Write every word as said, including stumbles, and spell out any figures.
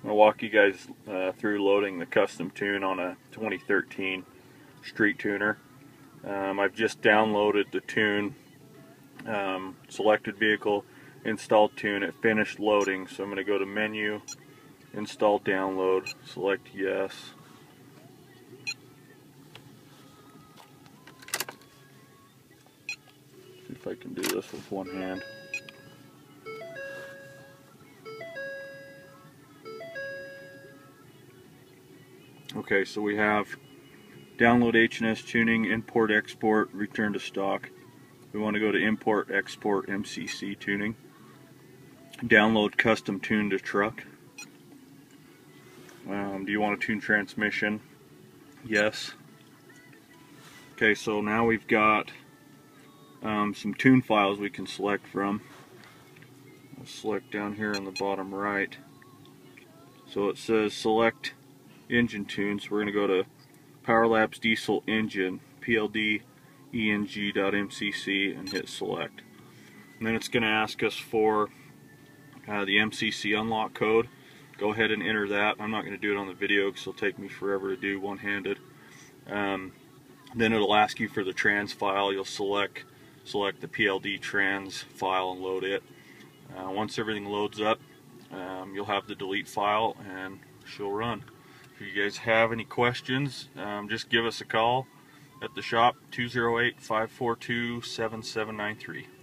I'm going to walk you guys uh, through loading the custom tune on a twenty thirteen street tuner. Um, I've just downloaded the tune, um, selected vehicle, installed tune. It finished loading, so I'm going to go to menu, install download, select yes. See if I can do this with one hand. Okay, so we have download H and S tuning, import, export, return to stock. We want to go to import, export, M C C tuning. Download custom tune to truck. Um, do you want to tune transmission? Yes. Okay, so now we've got um, some tune files we can select from. I'll select down here on the bottom right. So it says select engine tunes. We're going to go to Power Labs diesel engine P L D E N G dot M C C and hit select. And then it's going to ask us for uh, the M C C unlock code. Go ahead and enter that. I'm not going to do it on the video because it'll take me forever to do one-handed. Um, then it'll ask you for the trans file. You'll select select the P L D trans file and load it. Uh, once everything loads up, um, you'll have the delete file and she'll run. If you guys have any questions, um, just give us a call at the shop, two oh eight, five four two, seven seven nine three.